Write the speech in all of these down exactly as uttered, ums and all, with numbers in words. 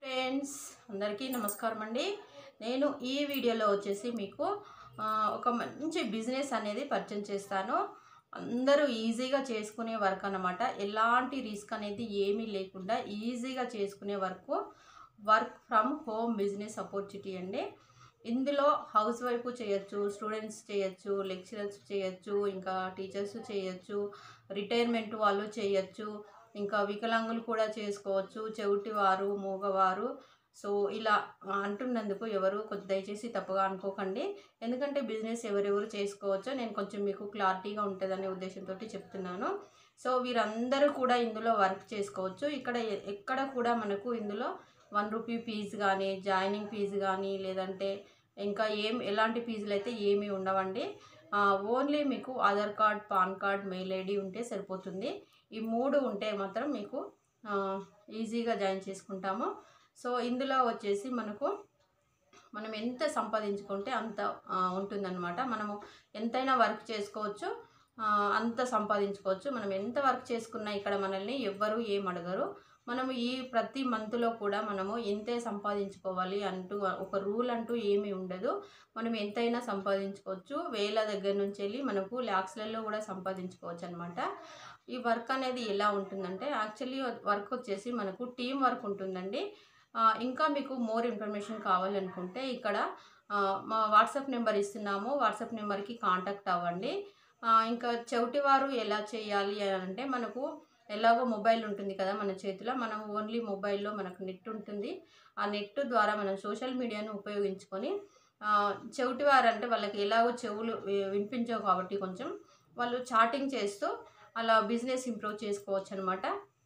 Friends అందరికీ నమస్కారం అండి. నేను ఈ వీడియోలో వచ్చేసి మీకు ఒక మంచి బిజినెస్ అనేది పరిచయం చేస్తాను. అందరూ ఈజీగా చేసుకునే వర్క్ అన్నమాట. ఎలాంటి రిస్క్ అనేది ఏమీ లేకుండా ఈజీగా చేసుకునే work work from home business opportunity అండి. ఇందులో హౌస్ వైఫ్ చేయొచ్చు, స్టూడెంట్స్ చేయొచ్చు, లెక్చరర్స్ చేయొచ్చు, ఇంకా టీచర్స్ చేయొచ్చు, రిటైర్మెంట్ వాళ్ళు చేయొచ్చు, ఇంకా వికలాంగులు కూడా చేసుకోవచ్చు, చెవిటివారు, మూగవారు. సో ఇలా అంటున్నందుకు ఎవరు కొంచెం దయచేసి తప్పుగా అనుకోకండి. ఎందుకంటే బిజినెస్ ఎవరెవరు చేసుకోవచ్చో నేను కొంచెం మీకు క్లారిటీగా ఉంటుందనే ఉద్దేశంతో చెప్తున్నాను. సో వీరందరూ కూడా ఇందులో వర్క్ చేసుకోవచ్చు. ఇక్కడ ఎక్కడ కూడా మనకు ఇందులో వన్ రూపీ ఫీజు కానీ, జాయినింగ్ ఫీజు కానీ, లేదంటే ఇంకా ఏం ఎలాంటి ఫీజులు అయితే ఏమీ ఉండవండి. ఓన్లీ మీకు Aadhaar card, PAN card, mail ID ఉంటే సరిపోతుంది. ఈ మూడు ఉంటే మాత్రం మీకు ఈజీగా జాయిన్ చేసుకుంటాము. సో ఇందులో వచ్చేసి మనకు మనం ఎంత సంపాదించుకుంటే అంత ఉంటుందన్నమాట. మనము ఎంతైనా వర్క్ చేసుకోవచ్చు, అంత సంపాదించుకోవచ్చు. మనం ఎంత వర్క్ చేసుకున్నా ఇక్కడ మనల్ని ఎవ్వరు ఏం అడగరు. మనము ఈ ప్రతి మంత్లో కూడా మనము ఎంతే సంపాదించుకోవాలి అంటూ ఒక రూల్ అంటూ ఏమీ ఉండదు. మనం ఎంతైనా సంపాదించుకోవచ్చు. వేల దగ్గర నుంచి వెళ్ళి మనకు ల్యాక్స్లలో కూడా సంపాదించుకోవచ్చు అనమాట. ఈ వర్క్ అనేది ఎలా ఉంటుందంటే, యాక్చువల్లీ వర్క్ వచ్చేసి మనకు టీం వర్క్ ఉంటుందండి. ఇంకా మీకు మోర్ ఇన్ఫర్మేషన్ కావాలనుకుంటే ఇక్కడ మా వాట్సాప్ నెంబర్ ఇస్తున్నాము. వాట్సాప్ నెంబర్కి కాంటాక్ట్ అవ్వండి. ఇంకా చెవిటివారు ఎలా చేయాలి అంటే, మనకు ఎలాగో మొబైల్ ఉంటుంది కదా మన చేతిలో. మనం ఓన్లీ మొబైల్లో మనకు నెట్ ఉంటుంది. ఆ నెట్ ద్వారా మనం సోషల్ మీడియాను ఉపయోగించుకొని చెవిటివారు అంటే వాళ్ళకి ఎలాగో చెవులు వినిపించవు కాబట్టి కొంచెం వాళ్ళు చాటింగ్ చేస్తూ అలా బిజినెస్ ఇంప్రూవ్ చేసుకోవచ్చు అనమాట.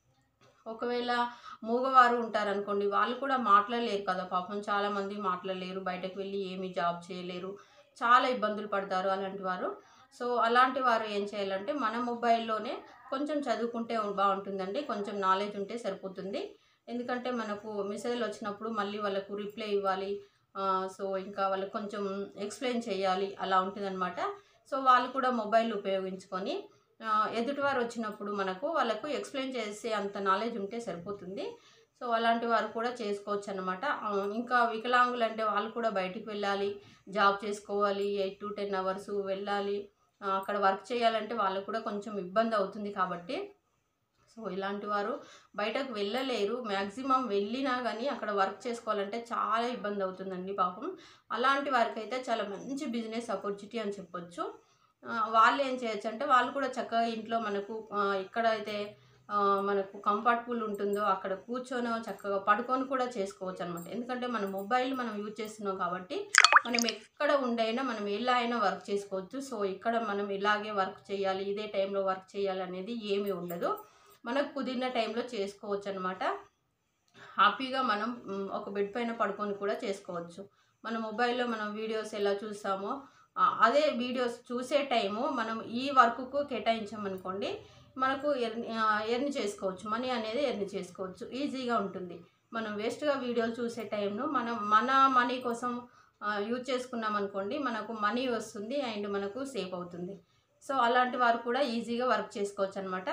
ఒకవేళ మూగవారు ఉంటారనుకోండి, వాళ్ళు కూడా మాట్లాడలేరు కదా పాపం. చాలామంది మాట్లాడలేరు, బయటకు వెళ్ళి ఏమీ జాబ్ చేయలేరు, చాలా ఇబ్బందులు పడతారు అలాంటి వారు. సో అలాంటి వారు ఏం చేయాలంటే మన మొబైల్లోనే కొంచెం చదువుకుంటే బాగుంటుందండి. కొంచెం నాలెడ్జ్ ఉంటే సరిపోతుంది. ఎందుకంటే మనకు మెసేజ్లు వచ్చినప్పుడు మళ్ళీ వాళ్ళకు రిప్లై ఇవ్వాలి. సో ఇంకా వాళ్ళకి కొంచెం ఎక్స్ప్లెయిన్ చేయాలి, అలా ఉంటుందన్నమాట. సో వాళ్ళు కూడా మొబైల్ ఉపయోగించుకొని ఎదుటివారు వచ్చినప్పుడు మనకు వాళ్ళకు ఎక్స్ప్లెయిన్ చేసే అంత నాలెడ్జ్ ఉంటే సరిపోతుంది. సో అలాంటి వారు కూడా చేసుకోవచ్చు అన్నమాట. ఇంకా వికలాంగులు అంటే వాళ్ళు కూడా బయటికి వెళ్ళాలి, జాబ్ చేసుకోవాలి, ఎయిట్ టు టెన్ అవర్స్ వెళ్ళాలి, అక్కడ వర్క్ చేయాలంటే వాళ్ళకు కూడా కొంచెం ఇబ్బంది అవుతుంది కాబట్టి సో ఇలాంటి వారు బయటకు వెళ్ళలేరు. మ్యాక్సిమం వెళ్ళినా కానీ అక్కడ వర్క్ చేసుకోవాలంటే చాలా ఇబ్బంది అవుతుందండి పాపం. అలాంటి వారికి అయితే చాలా మంచి బిజినెస్ ఆపర్చునిటీ అని చెప్పొచ్చు. వాళ్ళు ఏం చేయొచ్చు అంటే, వాళ్ళు కూడా చక్కగా ఇంట్లో మనకు ఎక్కడైతే మనకు కంఫర్టబుల్ ఉంటుందో అక్కడ కూర్చొని చక్కగా పడుకొని కూడా చేసుకోవచ్చు అనమాట. ఎందుకంటే మన మొబైల్ మనం యూజ్ చేస్తున్నాం కాబట్టి మనం ఎక్కడ ఉండైనా మనం ఎలా అయినా వర్క్ చేసుకోవచ్చు. సో ఇక్కడ మనం ఇలాగే వర్క్ చేయాలి, ఇదే టైంలో వర్క్ చేయాలి అనేది ఏమీ ఉండదు. మనకు కుదిరిన టైంలో చేసుకోవచ్చు అనమాట. హ్యాపీగా మనం ఒక బెడ్ పైన పడుకొని కూడా చేసుకోవచ్చు. మన మొబైల్లో మనం వీడియోస్ ఎలా చూస్తామో అదే వీడియోస్ చూసే టైము మనం ఈ వర్క్కు కేటాయించామనుకోండి, మనకు ఎర్న్ ఎర్న్ చేసుకోవచ్చు. మనీ అనేది ఎర్న్ చేసుకోవచ్చు, ఈజీగా ఉంటుంది. మనం వేస్ట్గా వీడియోలు చూసే టైంను మనం మన మనీ కోసం యూజ్ చేసుకున్నాం అనుకోండి, మనకు మనీ వస్తుంది అండ్ మనకు సేవ్ అవుతుంది. సో అలాంటి వారు కూడా ఈజీగా వర్క్ చేసుకోవచ్చు అనమాట.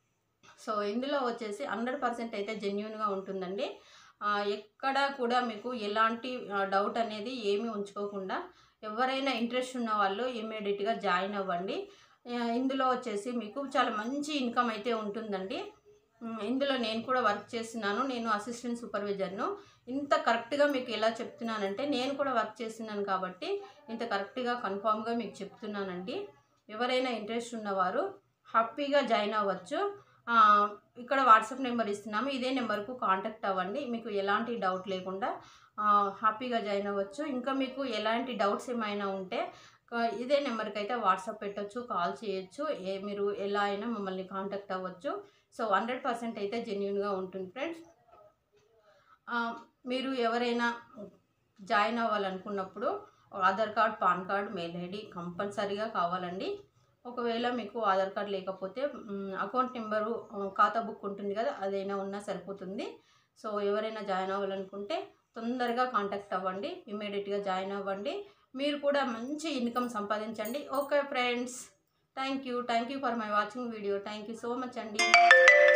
సో ఇందులో వచ్చేసి హండ్రెడ్ పర్సెంట్ అయితే జెన్యూన్గా ఉంటుందండి. ఎక్కడ కూడా మీకు ఎలాంటి డౌట్ అనేది ఏమీ ఉంచుకోకుండా ఎవరైనా ఇంట్రెస్ట్ ఉన్న వాళ్ళు ఇమ్మీడియట్గా జాయిన్ అవ్వండి. ఇందులో వచ్చేసి మీకు చాలా మంచి ఇన్కమ్ అయితే ఉంటుందండి. ఇందులో నేను కూడా వర్క్ చేస్తున్నాను. నేను అసిస్టెంట్ సూపర్వైజర్ను. ఇంత కరెక్ట్గా మీకు ఎలా చెప్తున్నానంటే, నేను కూడా వర్క్ చేస్తున్నాను కాబట్టి ఇంత కరెక్ట్గా కన్ఫామ్గా మీకు చెప్తున్నానండి. ఎవరైనా ఇంట్రెస్ట్ ఉన్నవారు హ్యాపీగా జాయిన్ అవ్వచ్చు. ఇక్కడ వాట్సాప్ నెంబర్ ఇస్తున్నాము, ఇదే నెంబర్కు కాంటాక్ట్ అవ్వండి. మీకు ఎలాంటి డౌట్ లేకుండా హ్యాపీగా జాయిన్ అవ్వచ్చు. ఇంకా మీకు ఎలాంటి డౌట్స్ ఏమైనా ఉంటే ఇదే నెంబర్కి అయితే వాట్సాప్ పెట్టవచ్చు, కాల్ చేయొచ్చు, ఏ మీరు ఎలా అయినా మమ్మల్ని కాంటాక్ట్ అవ్వచ్చు. సో హండ్రెడ్ పర్సెంట్ అయితే జెన్యూన్గా ఉంటుంది ఫ్రెండ్స్. మీరు ఎవరైనా జాయిన్ అవ్వాలనుకున్నప్పుడు Aadhaar card, PAN card, mail ID కంపల్సరీగా కావాలండి. ఒకవేళ మీకు ఆధార్ కార్డ్ లేకపోతే అకౌంట్ నెంబరు, ఖాతా బుక్ ఉంటుంది కదా, అదైనా ఉన్నా సరిపోతుంది. సో ఎవరైనా జాయిన్ అవ్వాలనుకుంటే తొందరగా కాంటాక్ట్ అవ్వండి, ఇమ్మీడియట్గా జాయిన్ అవ్వండి. మీరు కూడా మంచి ఇన్కమ్ సంపాదించండి. Okay friends, thank you thank you for my watching video. Thank you so much అండి.